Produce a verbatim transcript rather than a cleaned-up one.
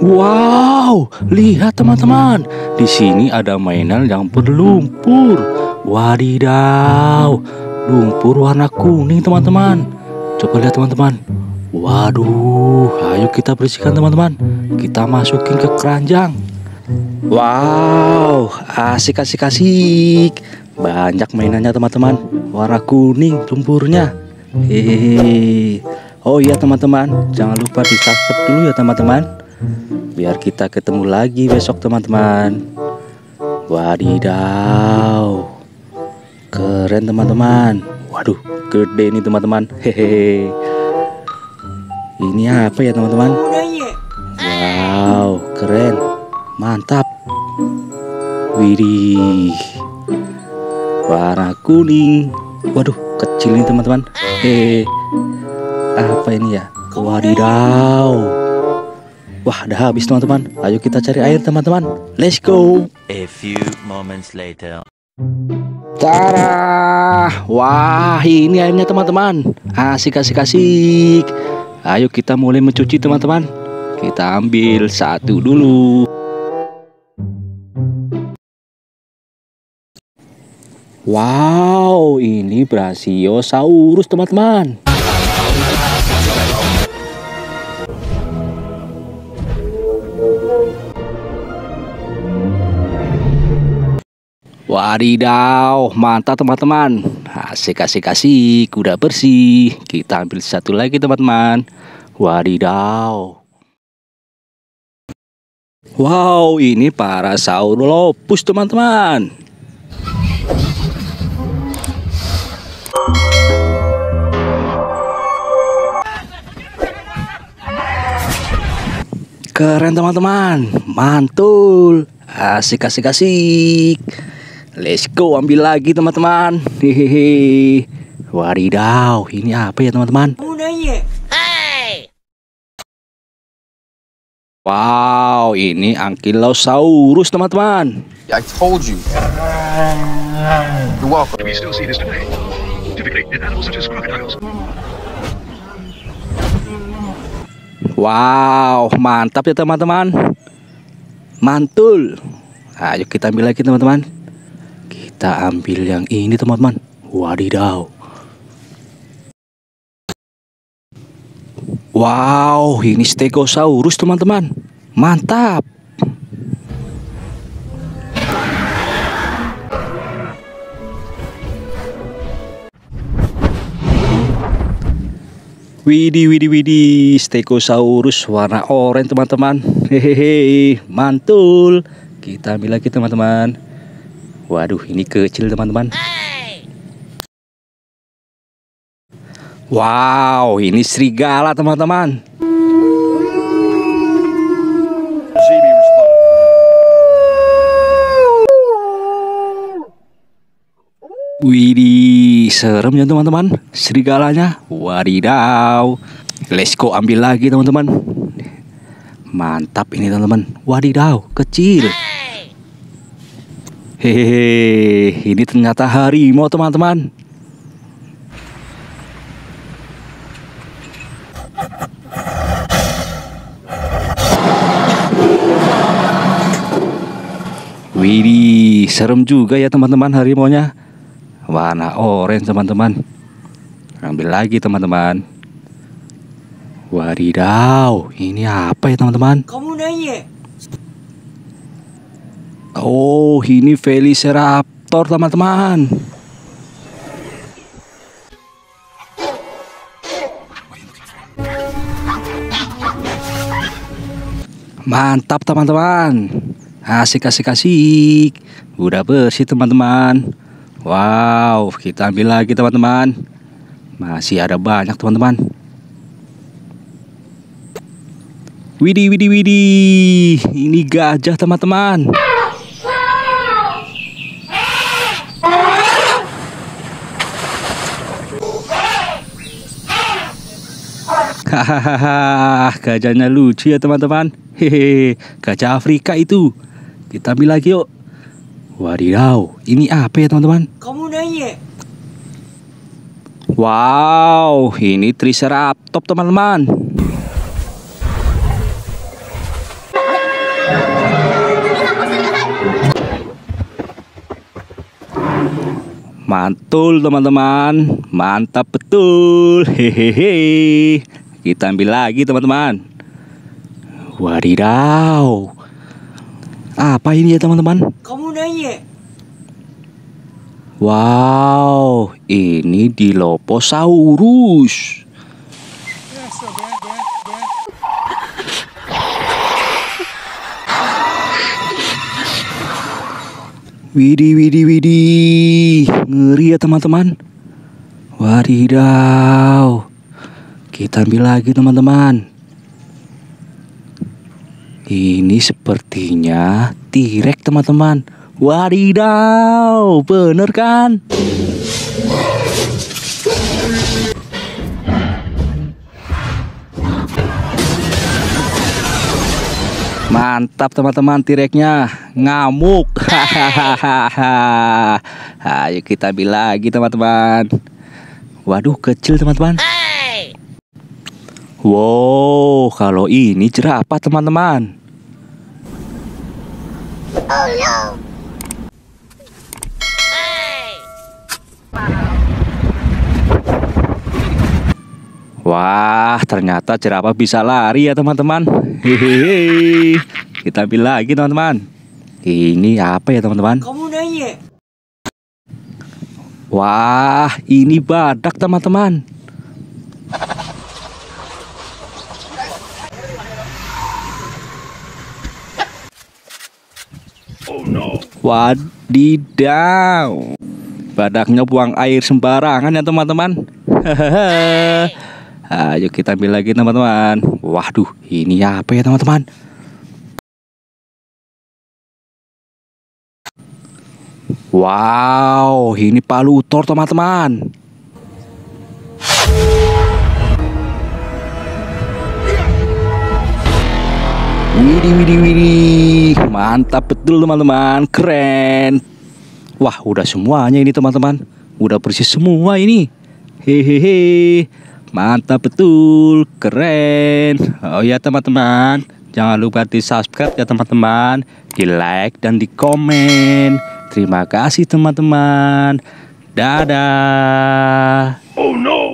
Wow, lihat teman-teman. Di sini ada mainan yang berlumpur. Wadidaw, lumpur warna kuning teman-teman. Coba lihat teman-teman. Waduh, ayo kita bersihkan teman-teman. Kita masukin ke keranjang. Wow, asik asik asik. Banyak mainannya teman-teman. Warna kuning lumpurnya. Hehehe. Oh iya teman-teman, jangan lupa di subscribe dulu ya teman-teman, biar kita ketemu lagi besok teman-teman. Wadidaw, keren teman-teman. Waduh, gede nih teman-teman. Hehehe. Ini apa ya teman-teman? Wow, keren, mantap. Widih, warna kuning. Waduh, kecil nih teman-teman. Hehehe. Apa ini ya? Wadidaw. Wah, udah habis teman-teman. Ayo kita cari air teman-teman. Let's go. A few moments later. Tara. Wah, ini airnya teman-teman. Asik asik asik. Ayo kita mulai mencuci teman-teman. Kita ambil satu dulu. Wow, ini Brachiosaurus teman-teman. Wadidaw, mantap teman-teman. Asik asik asik, udah bersih. Kita ambil satu lagi teman-teman. Wadidaw. Wow, ini Parasaurolophus teman-teman. Keren teman-teman, mantul. Asik asik asik. Let's go, ambil lagi teman-teman. Hehehe. Wadidaw, ini apa ya teman-teman? Hey! Wow, ini Ankylosaurus teman-teman. I told you. You're welcome. We still see this today. Typically, in animals such as crocodiles. Wow, mantap ya teman-teman. Mantul. Ayo kita ambil lagi teman-teman. Kita ambil yang ini teman-teman. Wadidaw. Wow, ini Stegosaurus teman-teman. Mantap. Widih, widih, widih, Stegosaurus warna oranye teman-teman. Hehehe, mantul. Kita ambil lagi teman-teman. Waduh, ini kecil teman-teman. Wow, ini serigala teman-teman. Widih, serem ya teman-teman, serigalanya. Wadidaw. Let's go, ambil lagi teman-teman. Mantap ini teman-teman. Wadidaw, kecil. Hehehe, ini ternyata harimau teman-teman. Widih, serem juga ya teman-teman harimaunya. Warna oranye teman-teman. Ambil lagi teman-teman. Wadidaw, ini apa ya teman-teman? Kamu nanya? Oh, ini Velociraptor teman-teman. Mantap teman-teman. Asik asik asik. Udah bersih teman-teman. Wow, kita ambil lagi teman-teman. Masih ada banyak teman-teman. Widih, widih, widih. Ini gajah teman-teman. Hahaha, gajahnya lucu ya teman-teman. Hehehe, gajah Afrika itu. Kita ambil lagi yuk. Wadidaw, ini apa ya teman-teman? Kamu nanya? Wow, ini Triceratops teman-teman. Mantul teman-teman, mantap betul. Hehehe. Kita ambil lagi teman-teman. Wadidaw, apa ini ya teman-teman? Kamu nanya. Wow, ini Dilophosaurus. Widih, widih, widih, ngeri ya teman-teman. Wadidaw, kita ambil lagi teman-teman. Ini sepertinya T-Rex teman-teman. Wadidaw, bener kan? Mantap teman-teman, T-Rex-nya ngamuk. Hahaha. Ayo kita ambil lagi teman-teman. Waduh, kecil teman-teman. Wow, kalau ini jerapah teman-teman. Oh no. Wah, ternyata jerapah bisa lari ya teman-teman. Hehehe. Kita ambil lagi teman-teman. Ini apa ya teman-teman? Kamu nanya. Wah, ini badak teman-teman. Oh no. Wadidaw, badaknya buang air sembarangan ya teman-teman. Hahaha. Ayo kita ambil lagi teman-teman. Waduh, ini apa ya teman-teman? Wow, ini palutor teman-teman. Widih, widih, widih, mantap betul teman-teman, keren. Wah, udah semuanya ini teman-teman, udah bersih semua ini. Hehehe, mantap betul, keren. Oh ya teman-teman, jangan lupa di subscribe ya teman-teman, di like dan di komen. Terima kasih teman-teman. Dadah. Oh no.